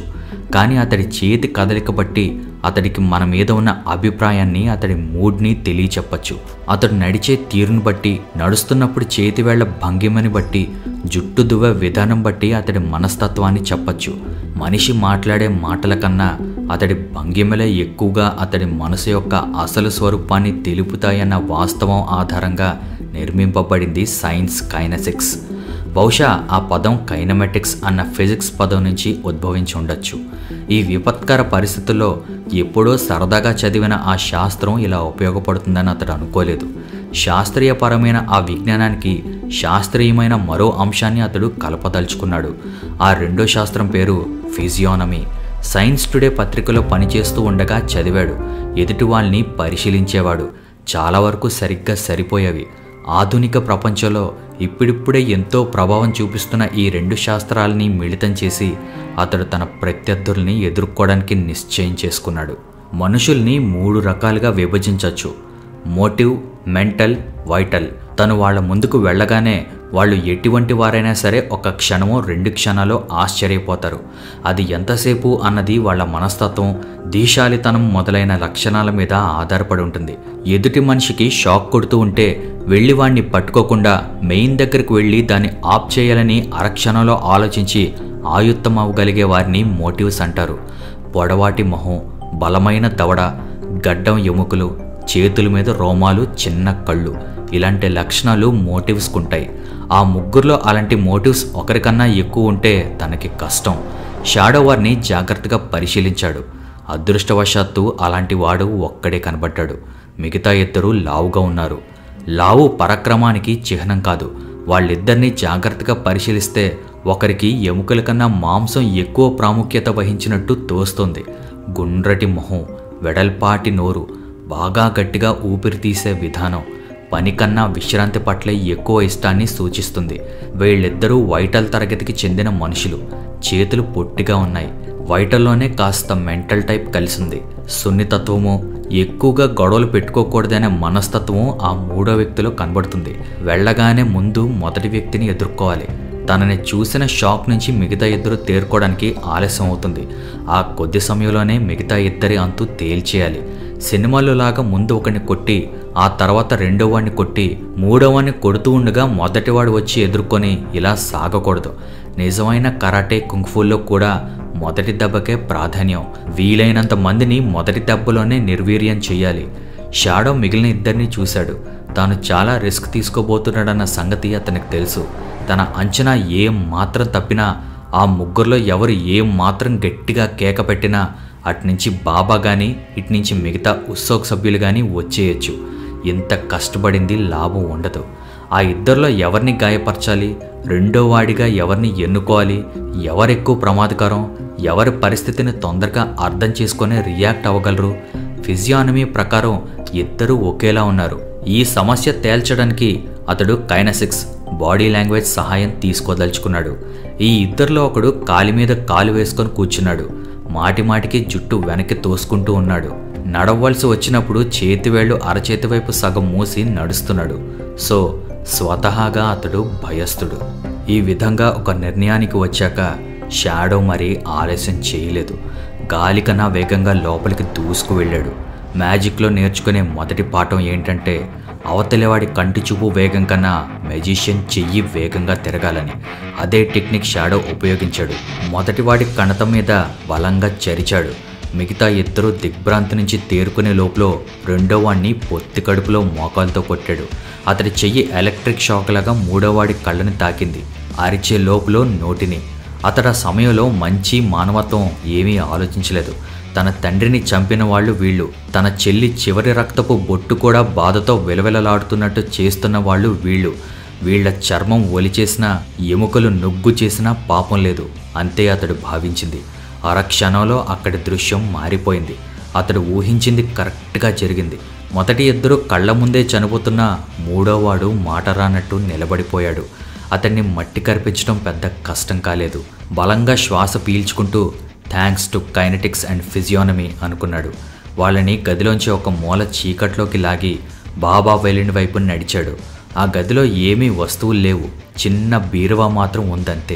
కానీ అతడి చేతి కదలిక బట్టి అతడికి మన మీద ఉన్న అభిప్రాయాన్ని, అతడి మూడ్ని తెలియచెప్పచ్చు. అతడు నడిచే తీరును బట్టి, నడుస్తున్నప్పుడు చేతివేళ్ల భంగిమని బట్టి, జుట్టు దువ్వే విధానం బట్టి అతడి మనస్తత్వాన్ని చెప్పచ్చు. మనిషి మాట్లాడే మాటల కన్నా అతడి భంగిమలే ఎక్కువగా అతడి మనసు యొక్క అసలు స్వరూపాన్ని తెలుపుతాయన్న వాస్తవం ఆధారంగా నిర్మింపబడింది సైన్స్ కైనెసిక్స్. బహుశా ఆ పదం కైనమెటిక్స్ అన్న ఫిజిక్స్ పదం నుంచి ఉద్భవించి ఉండొచ్చు. ఈ విపత్కర పరిస్థితుల్లో ఎప్పుడో సరదాగా చదివిన ఆ శాస్త్రం ఇలా ఉపయోగపడుతుందని అతడు అనుకోలేదు. శాస్త్రీయపరమైన ఆ విజ్ఞానానికి శాస్త్రీయమైన మరో అంశాన్ని అతడు కలపదలుచుకున్నాడు. ఆ రెండో శాస్త్రం పేరు ఫిజియోనమీ. సైన్స్ టుడే పత్రికలో పనిచేస్తూ ఉండగా చదివాడు. ఎదుటి వాళ్ళని పరిశీలించేవాడు. చాలా వరకు సరిగ్గా సరిపోయేవి. ఆధునిక ప్రపంచంలో ఇప్పుడిప్పుడే ఎంతో ప్రభావం చూపిస్తున్న ఈ రెండు శాస్త్రాలని మిళితం చేసి అతడు తన ప్రత్యర్థుల్ని ఎదుర్కోవడానికి నిశ్చయం చేసుకున్నాడు. మనుషుల్ని మూడు రకాలుగా విభజించవచ్చు: మోటివ్, మెంటల్, వైటల్. తను వాళ్ళ ముందుకు వెళ్ళగానే వాళ్ళు ఎటువంటి వారైనా సరే ఒక క్షణమో రెండు క్షణాలు ఆశ్చర్యపోతారు. అది ఎంతసేపు అన్నది వాళ్ళ మనస్తత్వం, దీశాలితనం మొదలైన లక్షణాల మీద ఆధారపడి ఉంటుంది. ఎదుటి మనిషికి షాక్ కొడుతూ ఉంటే వెళ్ళి వాడిని పట్టుకోకుండా మెయిన్ దగ్గరకు వెళ్ళి దాన్ని ఆఫ్ చేయాలని అరక్షణంలో ఆలోచించి ఆయుత్తం అవ్వగలిగే వారిని మోటివ్స్ అంటారు. పొడవాటి మొహం, బలమైన దవడ, గడ్డం ఎముకలు, చేతుల మీద రోమాలు, చిన్న కళ్ళు, ఇలాంటి లక్షణాలు మోటివ్స్కు ఉంటాయి. ఆ ముగ్గురులో అలాంటి మోటివ్స్ ఒకరికన్నా ఎక్కువ ఉంటే తనకి కష్టం. షాడో వారిని జాగ్రత్తగా పరిశీలించాడు. అదృష్టవశాత్తు అలాంటి వాడు ఒక్కడే కనబడ్డాడు. మిగతా ఇద్దరు లావుగా ఉన్నారు. లావు పరాక్రమానికి చిహ్నం కాదు. వాళ్ళిద్దరినీ జాగ్రత్తగా పరిశీలిస్తే ఒకరికి ఎముకల కన్నా మాంసం ఎక్కువ ప్రాముఖ్యత వహించినట్టు తోస్తుంది. గుండ్రటి మొహం, వెడల్పాటి నోరు, బాగా గట్టిగా ఊపిరి తీసే విధానం పని కన్నా విశ్రాంతి పట్ల ఎక్కువ ఇష్టాన్ని సూచిస్తుంది. వీళ్ళిద్దరూ వైటల్ తరగతికి చెందిన మనుషులు. చేతులు పొట్టిగా ఉన్నాయి. వైటల్లోనే కాస్త మెంటల్ టైప్ కలిసింది. సున్నితత్వము, ఎక్కువగా గొడవలు పెట్టుకోకూడదనే మనస్తత్వం ఆ మూడో వ్యక్తిలో కనబడుతుంది. వెళ్ళగానే ముందు మొదటి వ్యక్తిని ఎదుర్కోవాలి. తనని చూసిన షాక్ నుంచి మిగతా ఇద్దరు తేరుకోవడానికి ఆలస్యం అవుతుంది. ఆ కొద్ది సమయంలోనే మిగతా ఇద్దరి అంతు తేల్చేయాలి. సినిమాలో లాగా ముందు ఒకరిని కొట్టి ఆ తర్వాత రెండో వాడిని కొట్టి మూడో వాడిని కొడుతూ ఉండగా మొదటివాడు వచ్చి ఎదుర్కొని ఇలా సాగకూడదు. నిజమైన కరాటే, కుంగ్ఫూల్లో కూడా మొదటి దెబ్బకే ప్రాధాన్యం. వీలైనంత మందిని మొదటి దెబ్బలోనే నిర్వీర్యం చేయాలి. షాడో మిగిలిన ఇద్దరిని చూశాడు. తాను చాలా రిస్క్ తీసుకోబోతున్నాడన్న సంగతి అతనికి తెలుసు. తన అంచనా ఏం మాత్రం తప్పినా, ఆ ముగ్గురులో ఎవరు ఏం మాత్రం గట్టిగా కేక పెట్టినా అటునుంచి బాబా కానీ ఇటునుంచి మిగతా ఉత్సోక్ సభ్యులు కానీ వచ్చేయచ్చు. ఇంత కష్టపడింది లాభం ఉండదు. ఆ ఇద్దరిలో ఎవరిని గాయపరచాలి, రెండో వాడిగా ఎవరిని ఎన్నుకోవాలి, ఎవరెక్కువ ప్రమాదకరం, ఎవరి పరిస్థితిని తొందరగా అర్థం చేసుకొని రియాక్ట్ అవ్వగలరు. ఫిజియానమీ ప్రకారం ఇద్దరూ ఒకేలా ఉన్నారు. ఈ సమస్య తేల్చడానికి అతడు కైనెసిక్స్, బాడీ లాంగ్వేజ్ సహాయం తీసుకోదలుచుకున్నాడు. ఈ ఇద్దరిలో ఒకడు కాలి మీద కాలు వేసుకొని కూర్చున్నాడు. మాటి మాటికి జుట్టు వెనక్కి తోసుకుంటూ ఉన్నాడు. నడవలసి వచ్చినప్పుడు చేతివేళ్లు అరచేతి వైపు సగం మూసి నడుస్తున్నాడు. సో స్వతహాగా అతడు భయస్థుడు. ఈ విధంగా ఒక నిర్ణయానికి వచ్చాక షాడో మరి ఆలస్యం చేయలేదు. గాలి కన్నా వేగంగా లోపలికి దూసుకు వెళ్ళాడు. మ్యాజిక్లో నేర్చుకునే మొదటి పాఠం ఏంటంటే అవతలివాడి కంటి చూపు వేగం కన్నా మెజిషియన్ చెయ్యి వేగంగా తిరగాలని. అదే టెక్నిక్ షాడో ఉపయోగించాడు. మొదటివాడి కణతం మీద బలంగా చరిచాడు. మిగతా ఇద్దరు దిగ్భ్రాంతి నుంచి తేరుకునే లోపల రెండో వాడిని పొత్తి కడుపులో మోకాలతో కొట్టాడు. అతడి చెయ్యి ఎలక్ట్రిక్ షాక్ లాగా మూడోవాడి కళ్ళని తాకింది. అరిచే లోపల నోటిని. అతడు ఆ సమయంలో మంచి మానవత్వం ఏమీ ఆలోచించలేదు. తన తండ్రిని చంపిన వాళ్ళు వీళ్ళు. తన చెల్లి చివరి రక్తపు బొట్టు కూడా బాధతో విలవిలలాడుతున్నట్టు చేస్తున్న వాళ్ళు వీళ్ళు. వీళ్ల చర్మం ఒలిచేసినా, ఎముకలు నొగ్గు చేసినా పాపం లేదు. అంతే అతడు భావించింది. అరక్షణంలో అక్కడి దృశ్యం మారిపోయింది. అతడు ఊహించింది కరెక్ట్గా జరిగింది. మొదటి ఇద్దరు కళ్ళ ముందే చనిపోతున్న మూడోవాడు మాట రానట్టు నిలబడిపోయాడు. అతన్ని మట్టి కరిపించడం పెద్ద కష్టం కాలేదు. బలంగా శ్వాస పీల్చుకుంటూ thanks to kinetics and physiognomy అనుకున్నాడు. వాళ్ళని గదిలోంచి ఒక మూల చీకట్లోకి లాగి బాబా వెళ్ళిన వైపు నడిచాడు. ఆ గదిలో ఏమీ వస్తువులు లేవు. చిన్న బీరువా మాత్రం ఉందంతే.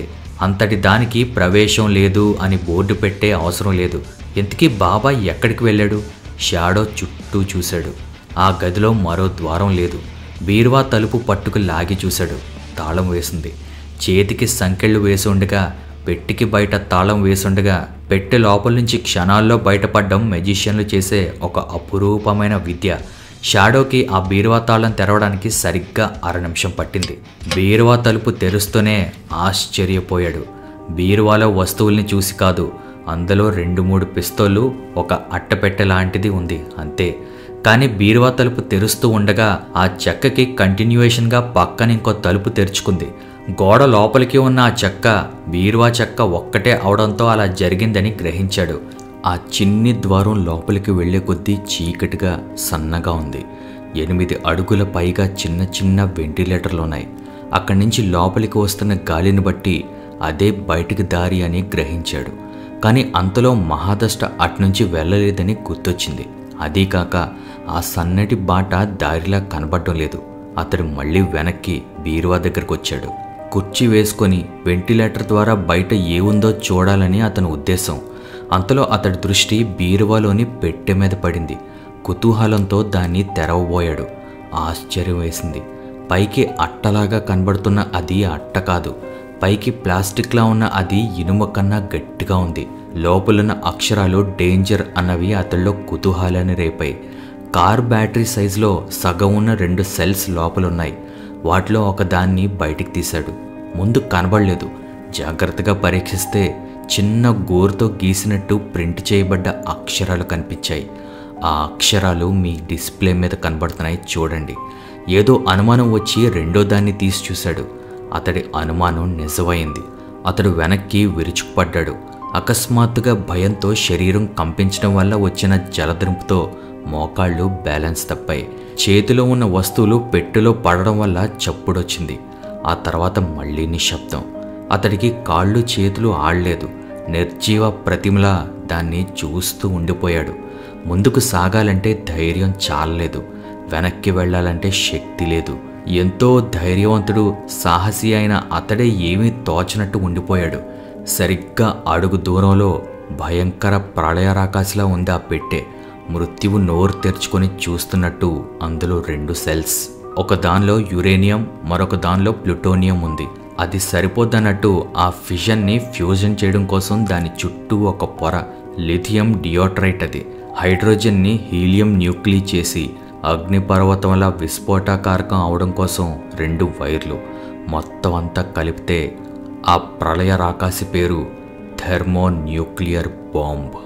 అంతటి దానికి ప్రవేశం లేదు అని బోర్డు పెట్టే అవసరం లేదు. ఇంతకీ బాబాయ్ ఎక్కడికి వెళ్ళాడు? షాడో చుట్టూ చూశాడు. ఆ గదిలో మరో ద్వారం లేదు. బీరువా తలుపు పట్టుకు లాగి చూశాడు. తాళం వేసింది. చేతికి సంకెళ్ళు వేసి ఉండగా, పెట్టెకి బయట తాళం వేసుండగా, పెట్టె లోపల నుంచి క్షణాల్లో బయటపడడం మెజిషియన్లు చేసే ఒక అపురూపమైన విద్య. షాడోకి ఆ బీరువా తాళం తెరవడానికి సరిగ్గా అర నిమిషం పట్టింది. బీరువా తలుపు తెరుస్తూనే ఆశ్చర్యపోయాడు. బీరువాలో వస్తువుల్ని చూసి కాదు, అందులో రెండు మూడు పిస్తోళ్ళు, ఒక అట్టపెట్టె లాంటిది ఉంది, అంతే. కానీ బీరువా తలుపు తెరుస్తూ ఉండగా ఆ చెక్కకి కంటిన్యూయేషన్గా పక్కన ఇంకో తలుపు తెరుచుకుంది. గోడ లోపలికి ఉన్న ఆ చెక్క బీరువా చెక్క ఒక్కటే అవడంతో అలా జరిగిందని గ్రహించాడు. ఆ చిన్ని ద్వారం లోపలికి వెళ్లే కొద్దీ చీకటిగా సన్నగా ఉంది. ఎనిమిది అడుగుల పైగా చిన్న చిన్న వెంటిలేటర్లున్నాయి. అక్కడి నుంచి లోపలికి వస్తున్న గాలిని బట్టి అదే బయటికి దారి అని గ్రహించాడు. కానీ అంతలో మహాదష్ట అట్నుంచి వెళ్ళలేదని గుర్తొచ్చింది. అదీకాక ఆ సన్నటి బాట దారిలా కనబడటం లేదు. అతడు మళ్ళీ వెనక్కి బీరువా దగ్గరకు వచ్చాడు. కుర్చీ వేసుకొని వెంటిలేటర్ ద్వారా బయట ఏ ఉందో చూడాలని అతని ఉద్దేశం. అంతలో అతడి దృష్టి బీరువాలోని పెట్టె మీద పడింది. కుతూహలంతో దాన్ని తెరవబోయాడు. ఆశ్చర్యం వేసింది. పైకి అట్టలాగా కనబడుతున్న అది అట్ట కాదు. పైకి ప్లాస్టిక్లా ఉన్న అది ఇనుమ కన్నా గట్టిగా ఉంది. లోపలున్న అక్షరాలు డేంజర్ అన్నవి అతడిలో కుతూహలాన్ని రేపాయి. కార్ బ్యాటరీ సైజులో సగం ఉన్న రెండు సెల్స్ లోపలున్నాయి. వాటిలో ఒకదాన్ని బయటికి తీశాడు. ముందు కనబడలేదు. జాగ్రత్తగా పరీక్షిస్తే చిన్న గోరుతో గీసినట్టు ప్రింట్ చేయబడ్డ అక్షరాలు కనిపించాయి. ఆ అక్షరాలు మీ డిస్ప్లే మీద కనబడుతున్నాయి, చూడండి. ఏదో అనుమానం వచ్చి రెండో దాన్ని తీసి చూశాడు. అతడి అనుమానం నిజమైంది. అతడు వెనక్కి విరుచుకుపడ్డాడు. అకస్మాత్తుగా భయంతో శరీరం కంపించడం వల్ల వచ్చిన జలద్రింపుతో మోకాళ్ళు బ్యాలెన్స్ తప్పాయి. చేతిలో ఉన్న వస్తువులు పెట్టెలో పడడం వల్ల చప్పుడొచ్చింది. ఆ తర్వాత మళ్ళీ నిశ్శబ్దం. అతడికి కాళ్ళు చేతులు ఆడలేదు. నిర్జీవ ప్రతిమలా దాన్ని చూస్తూ ఉండిపోయాడు. ముందుకు సాగాలంటే ధైర్యం చాలలేదు. వెనక్కి వెళ్లాలంటే శక్తి లేదు. ఎంతో ధైర్యవంతుడు, సాహసి అయిన అతడే ఏమీ తోచనట్టు ఉండిపోయాడు. సరిగ్గా అడుగు దూరంలో భయంకర ప్రళయరాకాశలా ఉంది ఆ పెట్టె. మృత్యువు నోరు తెరుచుకొని చూస్తున్నట్టు అందులో రెండు సెల్స్. ఒక దానిలో యురేనియం, మరొక దానిలో ప్లూటోనియం ఉంది. అది సరిపోద్దన్నట్టు ఆ ఫిషన్ని ఫ్యూజన్ చేయడం కోసం దాని చుట్టూ ఒక పొర. లిథియం డియోటరైట్ అది. హైడ్రోజన్ని హీలియం న్యూక్లీ చేసి అగ్నిపర్వతంలా విస్ఫోటకారకం అవడం కోసం రెండు వైర్లు. మొత్తం అంతా కలిపితే ఆ ప్రళయ రాకాసి పేరు థెర్మో న్యూక్లియర్ బాంబ్.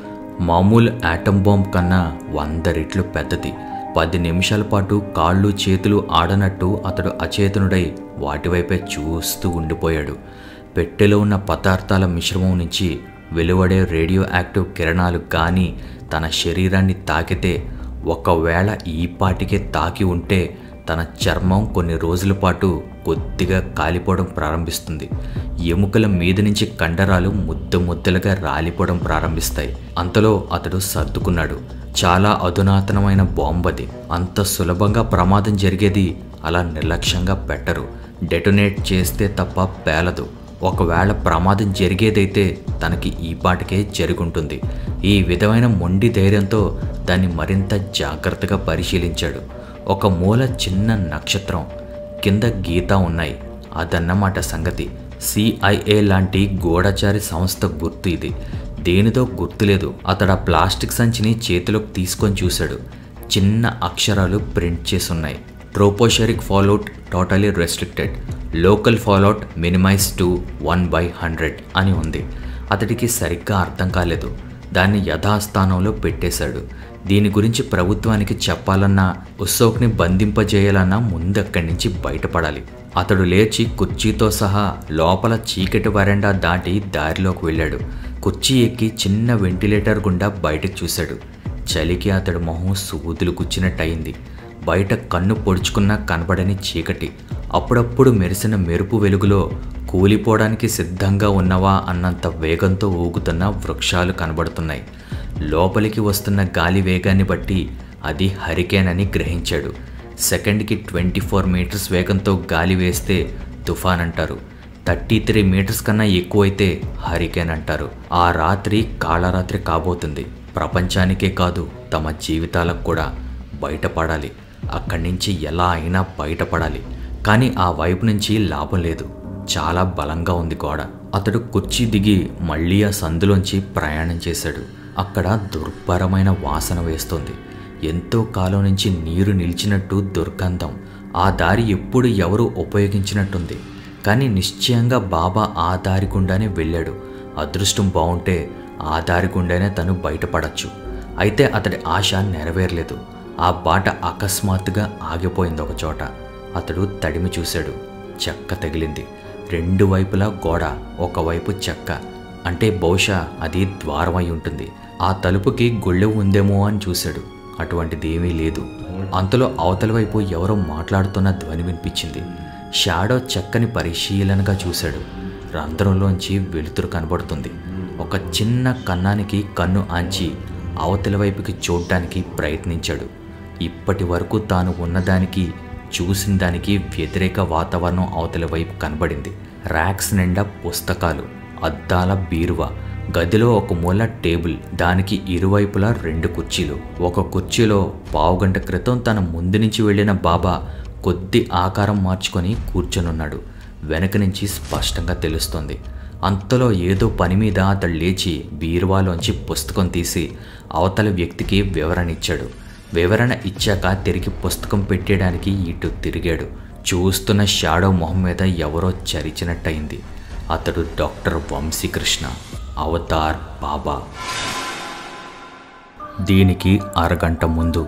మామూలు యాటమ్ బాంబ్ కన్నా వంద రెట్లు పెద్దది. పది నిమిషాల పాటు కాళ్ళు చేతులు ఆడనట్టు అతడు అచేతనుడై వాటివైపే చూస్తూ ఉండిపోయాడు. పెట్టెలో ఉన్న పదార్థాల మిశ్రమం నుంచి వెలువడే రేడియో యాక్టివ్ కిరణాలు కానీ తన శరీరాన్ని తాకితే, ఒకవేళ ఈ పాటికే తాకి ఉంటే తన చర్మం కొన్ని రోజుల పాటు కొద్దిగా కాలిపోవడం ప్రారంభిస్తుంది. ఎముకల మీద నుంచి కండరాలు ముద్ద ముద్దలుగా రాలిపోవడం ప్రారంభిస్తాయి. అంతలో అతడు సర్దుకున్నాడు. చాలా అధునాతనమైన బాంబది. అంత సులభంగా ప్రమాదం జరిగేది అలా నిర్లక్ష్యంగా పెట్టరు. డెటోనేట్ చేస్తే తప్ప పేలదు. ఒకవేళ ప్రమాదం జరిగేదైతే తనకి ఈ పాటికే జరుగుంటుంది. ఈ విధమైన మొండి ధైర్యంతో దాన్ని మరింత జాగ్రత్తగా పరిశీలించాడు. ఒక మూల చిన్న నక్షత్రం, కింద గీత ఉన్నాయి. అదన్నమాట సంగతి. సిఐఏ లాంటి గూఢచారి సంస్థ గుర్తు ఇది. దేనితో గుర్తులేదు. అతడు ఆ ప్లాస్టిక్ సంచిని చేతిలోకి తీసుకొని చూశాడు. చిన్న అక్షరాలు ప్రింట్ చేసున్నాయి. Tropospheric fallout totally restricted, local fallout minimise to one by hundred అని ఉంది. అతడికి సరిగ్గా అర్థం కాలేదు. దాన్ని యథాస్థానంలో పెట్టేశాడు. దీని గురించి ప్రభుత్వానికి చెప్పాలన్నా, ఉత్సవ్ని బంధింపజేయాలన్నా ముందక్కడి నుంచి బయటపడాలి. అతడు లేచి కుర్చీతో సహా లోపల చీకటి వరండా దాటి దారిలోకి వెళ్ళాడు. కుర్చీ ఎక్కి చిన్న వెంటిలేటర్ గుండా బయటకు చూశాడు. చలికి అతడు మొహం సూదులు గుచ్చినట్టయింది. బయట కన్ను పొడుచుకున్నా కనబడని చీకటి. అప్పుడప్పుడు మెరిసిన మెరుపు వెలుగులో కూలిపోవడానికి సిద్ధంగా ఉన్నవా అన్నంత వేగంతో ఊగుతున్న వృక్షాలు కనబడుతున్నాయి. లోపలికి వస్తున్న గాలి వేగాన్ని బట్టి అది హరికేన్ అని గ్రహించాడు. సెకండ్కి ట్వంటీ ఫోర్ మీటర్స్ వేగంతో గాలి వేస్తే తుఫాన్ అంటారు. థర్టీ త్రీ మీటర్స్ కన్నా ఎక్కువైతే హరికేన్ అంటారు. ఆ రాత్రి కాళరాత్రి కాబోతుంది. ప్రపంచానికే కాదు తమ జీవితాలకు కూడా బయటపడాలి. అక్కడి నుంచి ఎలా అయినా బయటపడాలి. కానీ ఆ వైపు నుంచి లాభం లేదు. చాలా బలంగా ఉంది గోడ. అతడు కుర్చీ దిగి మళ్ళీ ఆ సందులోంచి ప్రయాణం చేశాడు. అక్కడ దుర్భరమైన వాసన వేస్తుంది. ఎంతో కాలం నుంచి నీరు నిలిచినట్టు దుర్గంధం. ఆ దారి ఎప్పుడు ఎవరు ఉపయోగించినట్టుంది. కానీ నిశ్చయంగా బాబా ఆ దారి గుండానే వెళ్ళాడు. అదృష్టం బాగుంటే ఆ దారి గుండానే తను బయటపడచ్చు. అయితే అతడి ఆశ నెరవేరలేదు. ఆ బాట అకస్మాత్తుగా ఆగిపోయింది ఒక చోట. అతడు తడిమి చూశాడు. చెక్క తగిలింది. రెండు వైపులా గోడ, ఒకవైపు చెక్క. అంటే బహుశా అది ద్వారమై ఉంటుంది. ఆ తలుపుకి గొళ్ళె ఉందేమో అని చూశాడు. అటువంటిదేమీ లేదు. అంతలో అవతల వైపు ఎవరో మాట్లాడుతున్న ధ్వని వినిపించింది. షాడో చెక్కని పరిశీలనగా చూశాడు. రంధ్రంలోంచి వెలుతురు కనబడుతుంది. ఒక చిన్న కన్నానికి కన్ను ఆంచి అవతల వైపుకి చూడ్డానికి ప్రయత్నించాడు. ఇప్పటి వరకు తాను ఉన్నదానికి చూసిన దానికి వ్యతిరేక వాతావరణం అవతల వైపు కనబడింది. ర్యాక్స్ నిండా పుస్తకాలు, అద్దాల బీరువా, గదిలో ఒక మూల టేబుల్, దానికి ఇరువైపులా రెండు కుర్చీలు. ఒక కుర్చీలో పావుగంట క్రితం తన ముందు నుంచి వెళ్ళిన బాబా కొద్ది ఆకారం మార్చుకొని కూర్చొనున్నాడు. వెనక నుంచి స్పష్టంగా తెలుస్తోంది. అంతలో ఏదో పని మీద అతడు లేచి బీరువాలోంచి పుస్తకం తీసి అవతల వ్యక్తికి వివరణ ఇచ్చాడు. వివరణ ఇచ్చాక తిరిగి పుస్తకం పెట్టేయడానికి ఇటు తిరిగాడు. చూస్తున్న షాడో మొహం మీద ఎవరో చరిచినట్టయింది. అతడు డాక్టర్ వంశీకృష్ణ, అవతార్ బాబా. దీనికి అరగంట ముందు.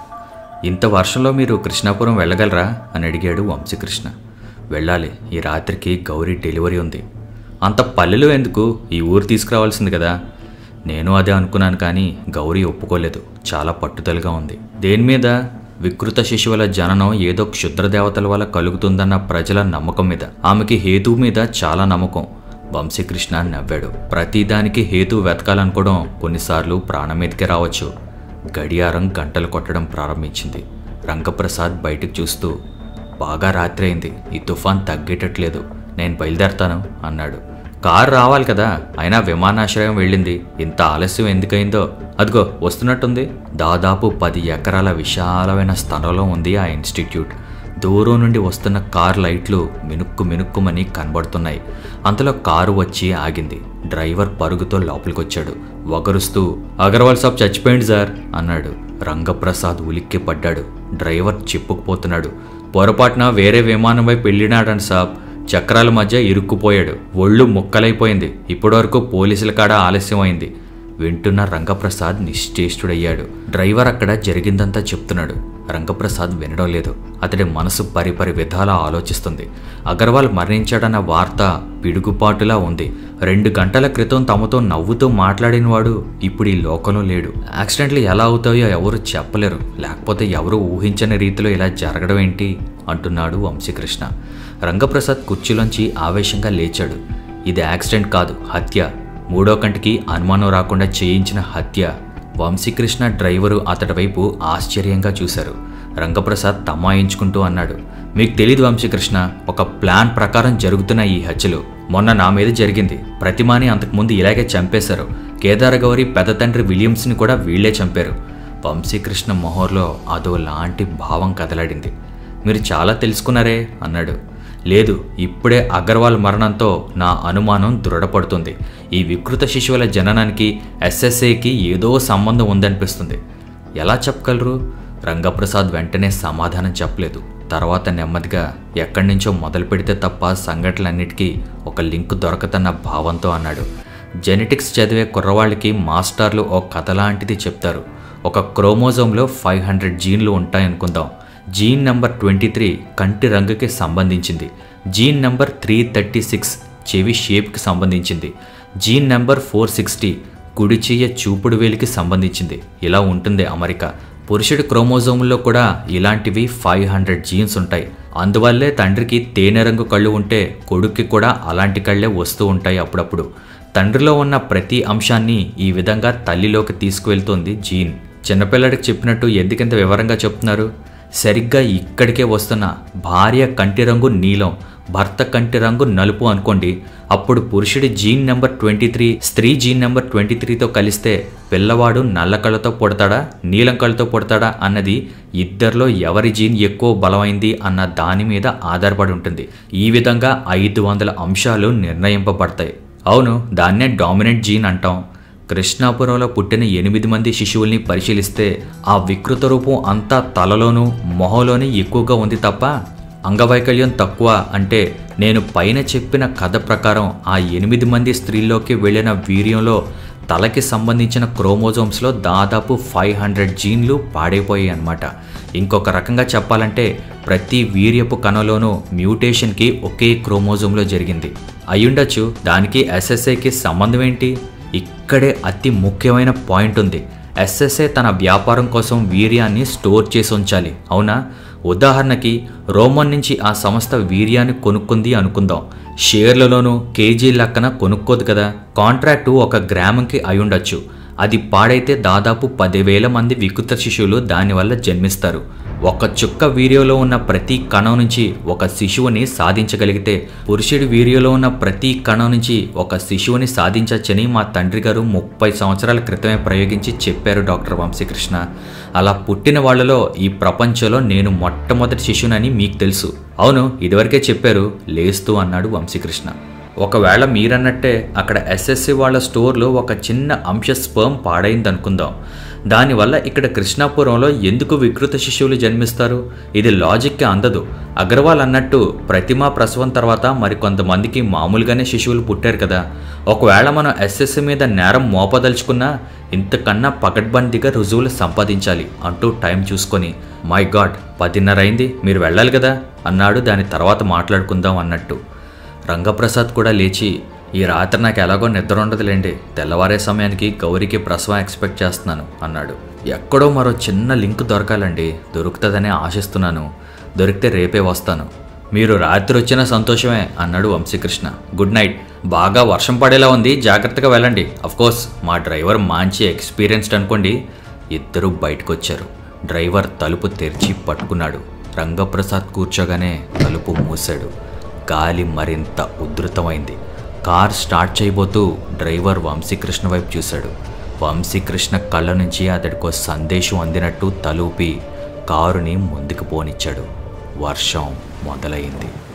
ఇంత వర్షంలో మీరు కృష్ణాపురం వెళ్ళగలరా అని అడిగాడు వంశీకృష్ణ. వెళ్ళాలి. ఈ రాత్రికి గౌరీ డెలివరీ ఉంది. అంత పల్లెలు ఎందుకు, ఈ ఊరు తీసుకురావాల్సింది కదా. నేను అదే అనుకున్నాను, కానీ గౌరీ ఒప్పుకోలేదు. చాలా పట్టుదలగా ఉంది. దేని మీద? వికృత శిశువుల జననం ఏదో క్షుద్ర దేవతల వల్ల కలుగుతుందన్న ప్రజల నమ్మకం మీద. ఆమెకి హేతువు మీద చాలా నమ్మకం. వంశీకృష్ణ నవ్వాడు. ప్రతిదానికి హేతు వెతకాలనుకోవడం కొన్నిసార్లు ప్రాణం మీదకే రావచ్చు. గడియారం గంటలు కొట్టడం ప్రారంభించింది. రంగప్రసాద్ బయటకు చూస్తూ, బాగా రాత్రి అయింది, ఈ తుఫాన్ తగ్గేటట్లేదు, నేను బయలుదేరతాను అన్నాడు. కారు రావాలి కదా, అయినా విమానాశ్రయం వెళ్ళింది. ఇంత ఆలస్యం ఎందుకైందో. అదిగో వస్తున్నట్టుంది. దాదాపు పది ఎకరాల విశాలమైన స్థలంలో ఉంది ఆ ఇన్స్టిట్యూట్. దూరం నుండి వస్తున్న కార్ లైట్లు మినుక్కు మినుక్కుమని కనబడుతున్నాయి. అంతలో కారు వచ్చి ఆగింది. డ్రైవర్ పరుగుతో లోపలికొచ్చాడు. వగరుస్తూ, అగర్వాల్ సాబ్ చచ్చిపోయింది సార్ అన్నాడు. రంగప్రసాద్ ఉలిక్కి పడ్డాడు. డ్రైవర్ చిప్పుకుపోతున్నాడు. పొరపాటున వేరే విమానం వైపు వెళ్ళినాడండి సాబ్. చక్రాల మధ్య ఇరుక్కుపోయాడు. ఒళ్ళు ముక్కలైపోయింది. ఇప్పటివరకు పోలీసుల కాడ ఆలస్యం అయింది. వింటున్న రంగప్రసాద్ నిశ్చేష్టుడయ్యాడు. డ్రైవర్ అక్కడ జరిగిందంతా చెప్తున్నాడు. రంగప్రసాద్ వినడం లేదు. అతడి మనసు పరిపరి విధాలా ఆలోచిస్తుంది. అగర్వాల్ మరణించాడన్న వార్త పిడుగుపాటులా ఉంది. రెండు గంటల క్రితం తమతో నవ్వుతూ మాట్లాడినవాడు ఇప్పుడు ఈ లోకంలో లేడు. యాక్సిడెంట్లు ఎలా అవుతాయో ఎవరు చెప్పలేరు. లేకపోతే ఎవరు ఊహించని రీతిలో ఇలా జరగడం ఏంటి అంటున్నాడు వంశీకృష్ణ. రంగప్రసాద్ కుర్చీలోంచి ఆవేశంగా లేచాడు. ఇది యాక్సిడెంట్ కాదు, హత్య. మూడో కంటికి అనుమానం రాకుండా చేయించిన హత్య. వంశీకృష్ణ డ్రైవరు అతడి వైపు ఆశ్చర్యంగా చూశారు. రంగప్రసాద్ తమాయించుకుంటూ అన్నాడు, మీకు తెలీదు వంశీకృష్ణ, ఒక ప్లాన్ ప్రకారం జరుగుతున్న ఈ హత్యలు. మొన్న నా మీద జరిగింది. ప్రతిమాని అంతకుముందు ఇలాగే చంపేశారు. కేదారగౌరి పెద్ద తండ్రి విలియమ్స్ని కూడా వీళ్లే చంపారు. వంశీకృష్ణ మొహంలో అదో లాంటి భావం కదలాడింది. మీరు చాలా తెలుసుకున్నారే అన్నాడు. లేదు, ఇప్పుడే అగర్వాల్ మరణంతో నా అనుమానం దృఢపడుతుంది. ఈ వికృత శిశువుల జననానికి ఎస్ఎస్ఏకి ఏదో సంబంధం ఉందనిపిస్తుంది. ఎలా చెప్పగలరు? రంగప్రసాద్ వెంటనే సమాధానం చెప్పలేదు. తర్వాత నెమ్మదిగా ఎక్కడి నుంచో మొదలు పెడితే తప్ప సంఘటనలన్నిటికీ ఒక లింక్ దొరకతన్న భావంతో అన్నాడు. జెనెటిక్స్ చదివే కుర్రవాళ్ళకి మాస్టర్లు ఓ కథ లాంటిది చెప్తారు. ఒక క్రోమోజోమ్లో ఫైవ్ హండ్రెడ్ జీన్లు ఉంటాయనుకుందాం. జీన్ నెంబర్ ట్వంటీ త్రీ కంటి రంగుకి సంబంధించింది. Gene number three thirty six చెవి షేప్కి సంబంధించింది. జీన్ నెంబర్ ఫోర్ సిక్స్టీ కుడి చెయ్య చూపుడు వేలికి సంబంధించింది. ఇలా ఉంటుంది అమరిక. పురుషుడి క్రోమోజోముల్లో కూడా ఇలాంటివి ఫైవ్ హండ్రెడ్ జీన్స్ ఉంటాయి. అందువల్లే తండ్రికి తేనె రంగు కళ్ళు ఉంటే కొడుక్కి కూడా అలాంటి కళ్ళే వస్తూ ఉంటాయి అప్పుడప్పుడు. తండ్రిలో ఉన్న ప్రతి అంశాన్ని ఈ విధంగా తల్లిలోకి తీసుకువెళ్తుంది జీన్. చిన్నపిల్లడికి చెప్పినట్టు ఎందుకింత వివరంగా చెప్తున్నారు? సరిగ్గా ఇక్కడికే వస్తున్న భార్య కంటి రంగు నీలం, భర్త కంటి రంగు నలుపు అనుకోండి, అప్పుడు పురుషుడి జీన్ నెంబర్ ట్వంటీ త్రీ స్త్రీ జీన్ నెంబర్ ట్వంటీ త్రీతో కలిస్తే పిల్లవాడు నల్ల కళ్ళతో పుడతాడా నీలం కళ్ళతో పుడతాడా అన్నది ఇద్దరిలో ఎవరి జీన్ ఎక్కువ బలమైంది అన్న దాని మీద ఆధారపడి ఉంటుంది. ఈ విధంగా ఐదు వందల అంశాలు నిర్ణయింపబడతాయి. అవును, దాన్నే డామినెంట్ జీన్ అంటాం. కృష్ణాపురంలో పుట్టిన ఎనిమిది మంది శిశువుల్ని పరిశీలిస్తే ఆ వికృత రూపం అంతా తలలోనూ మొహంలోనే ఎక్కువగా ఉంది తప్ప అంగవైకల్యం తక్కువ. అంటే నేను పైన చెప్పిన కథ ప్రకారం ఆ ఎనిమిది మంది స్త్రీల్లోకి వెళ్ళిన వీర్యంలో తలకి సంబంధించిన క్రోమోజోమ్స్లో దాదాపు ఫైవ్ హండ్రెడ్ జీన్లు పాడైపోయాయి అన్నమాట. ఇంకొక రకంగా చెప్పాలంటే ప్రతి వీర్యపు కణలోనూ మ్యూటేషన్కి ఒకే క్రోమోజోమ్లో జరిగింది. అయ్యుండొచ్చు. దానికి ఎస్ఎస్ఏకి సంబంధం ఏంటి? ఇక్కడే అతి ముఖ్యమైన పాయింట్ ఉంది. ఎస్ఎస్ఏ తన వ్యాపారం కోసం వీర్యాన్ని స్టోర్ చేసి ఉంచాలి, అవునా? ఉదాహరణకి రోమన్ నుంచి ఆ సంస్థ వీర్యాన్ని కొనుక్కుంది అనుకుందాం. షేర్లలోనూ కేజీ లెక్కన కొనుక్కోదు కదా. కాంట్రాక్టు ఒక గ్రామంకి అయ్యుండొచ్చు. అది పాడైతే దాదాపు పదివేల మంది వికృత శిశువులు దానివల్ల జన్మిస్తారు. ఒక చుక్క వీర్యంలో ఉన్న ప్రతి కణం నుంచి ఒక శిశువుని సాధించగలిగితే పురుషుడి వీర్యంలో ఉన్న ప్రతి కణం నుంచి ఒక శిశువుని సాధించచ్చని మా తండ్రి గారు ముప్పై సంవత్సరాల క్రితమే ప్రయోగించి చెప్పారు డాక్టర్ వంశీకృష్ణ. అలా పుట్టిన వాళ్లలో ఈ ప్రపంచంలో నేను మొట్టమొదటి శిశువునని మీకు తెలుసు. అవును, ఇదివరకే చెప్పారు లేస్తూ అన్నాడు వంశీకృష్ణ. ఒకవేళ మీరన్నట్టే అక్కడ ఎస్ఎస్సి వాళ్ళ స్టోర్లో ఒక చిన్న అంశ స్పర్మ్ పాడైందనుకుందాం. దానివల్ల ఇక్కడ కృష్ణాపురంలో ఎందుకు వికృత శిశువులు జన్మిస్తారు? ఇది లాజిక్కి అందదు. అగర్వాల్ అన్నట్టు ప్రతిమా ప్రసవం తర్వాత మరికొంతమందికి మామూలుగానే శిశువులు పుట్టారు కదా. ఒకవేళ మనం ఎస్ఎస్సి మీద నేరం మోపదలుచుకున్నా ఇంతకన్నా పకడ్బందీగా రుజువులు సంపాదించాలి అంటూ టైం చూసుకొని, మై గాడ్ పదిన్నర అయింది, మీరు వెళ్ళాలి కదా అన్నాడు. దాని తర్వాత మాట్లాడుకుందాం అన్నట్టు. రంగప్రసాద్ కూడా లేచి, ఈ రాత్రి నాకు ఎలాగో నిద్ర ఉండదులేండి, తెల్లవారే సమయానికి గౌరికి ప్రసవం ఎక్స్పెక్ట్ చేస్తున్నాను అన్నాడు. ఎక్కడో మరో చిన్న లింక్ దొరకాలండి, దొరుకుతుందని ఆశిస్తున్నాను. దొరికితే రేపే వస్తాను. మీరు రాత్రి వచ్చిన సంతోషమే అన్నాడు వంశీకృష్ణ. Good night. బాగా వర్షం పడేలా ఉంది, జాగ్రత్తగా వెళ్ళండి. అఫ్కోర్స్ మా డ్రైవర్ మంచి ఎక్స్పీరియన్స్డ్ అనుకోండి. ఇద్దరూ బయటకు వచ్చారు. డ్రైవర్ తలుపు తెరిచి పట్టుకున్నాడు. రంగప్రసాద్ కూర్చోగానే తలుపు మూసాడు. గాలి మరింత ఉధృతమైంది. కార్ స్టార్ట్ చేయబోతూ డ్రైవర్ వంశీకృష్ణ వైపు చూశాడు. వంశీకృష్ణ కళ్ళ నుంచి అతడికో సందేశం అందినట్టు తలూపి కారుని ముందుకు పోనిచ్చాడు. వర్షం మొదలైంది.